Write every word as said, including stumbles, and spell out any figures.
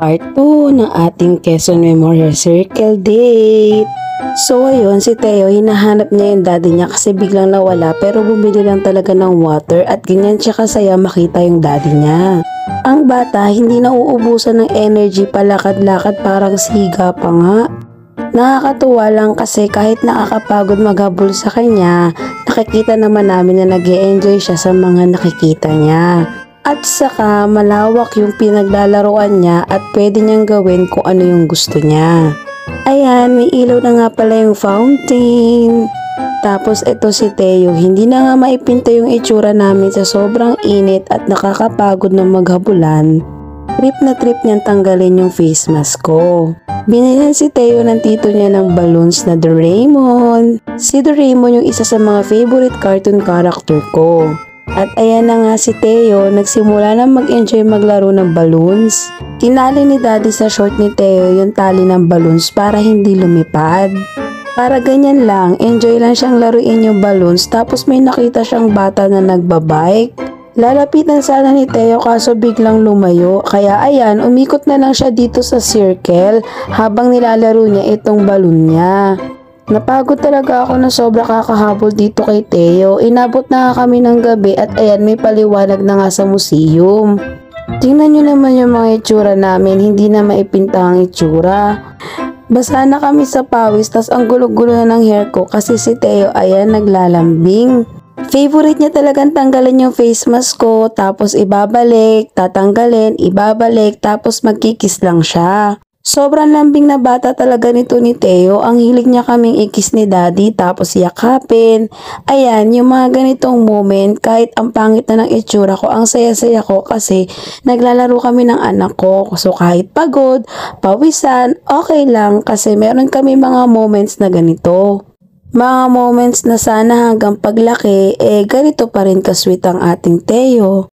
part two ng ating Quezon Memorial Circle date. So ayun, si Theo, hinahanap niya yung daddy niya kasi biglang nawala pero bumili lang talaga ng water at ganyan siya kasaya makita yung daddy niya. Ang bata hindi na uubusan ng energy, palakad-lakad parang siga pa nga. Nakakatuwa lang kasi kahit nakakapagod maghabol sa kanya, nakikita naman namin na nag-e-enjoy siya sa mga nakikita niya. At saka malawak yung pinaglalaroan niya at pwede niyang gawin kung ano yung gusto niya. Ayan, may ilaw na nga pala yung fountain. Tapos ito si Theo, hindi na nga maipinta yung itsura namin sa sobrang init at nakakapagod na maghabulan. Trip na trip niyang tanggalin yung face mask ko. Binilhan si Theo ng tito niya ng balloons na Doraemon. Si Doraemon yung isa sa mga favorite cartoon character ko. At ayan na nga si Theo, nagsimula na mag-enjoy maglaro ng balloons. Tinali ni daddy sa short ni Theo yung tali ng balloons para hindi lumipad. Para ganyan lang, enjoy lang siyang laruin yung balloons tapos may nakita siyang bata na nagbabike. Lalapitan sana ni Theo kaso biglang lumayo, kaya ayan, umikot na lang siya dito sa circle habang nilalaro niya itong balloon niya. Napagod talaga ako na sobra kakahabol dito kay Theo. Inabot na kami ng gabi at ayan, may paliwanag na nga sa museum. Tingnan nyo naman yung mga itsura namin, hindi na maipinta ang itsura. Basa na kami sa pawis, tas ang gulo-gulo na ng hair ko kasi si Theo ayan naglalambing. Favorite niya talagang tanggalin yung face mask ko, tapos ibabalik, tatanggalin, ibabalik, tapos magkikis lang siya. Sobrang lambing na bata talaga nito ni Theo. Ang hilig niya kaming ikis ni daddy tapos yakapin. Ayan, yung mga ganitong moment, kahit ang pangit na ng itsura ko, ang saya-saya ko kasi naglalaro kami ng anak ko. So kahit pagod, pawisan, okay lang kasi meron kami mga moments na ganito. Mga moments na sana hanggang paglaki, eh ganito pa rin kasweet ang ating Theo.